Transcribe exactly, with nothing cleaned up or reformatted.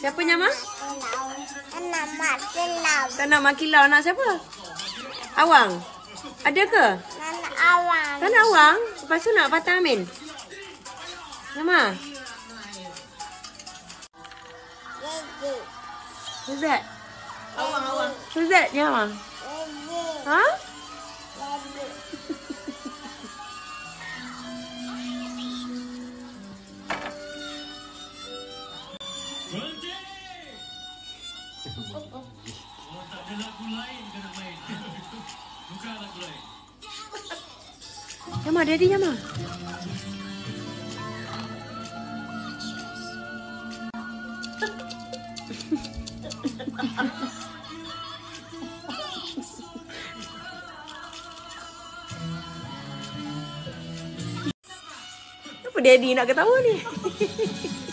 Siapa Nyama? Nama kilau. Tak nama kilau nak siapa? Awang. Ada ke? Nana awang. Tak nak Awang? Lepas tu nak Fatah Amin? Nyama? Gigi. Who's that? Awang awang. Who's that Nyama? Gigi. Huh? Gigi. Nyama, Daddy Nyama. Apa Daddy nak ketawa ni?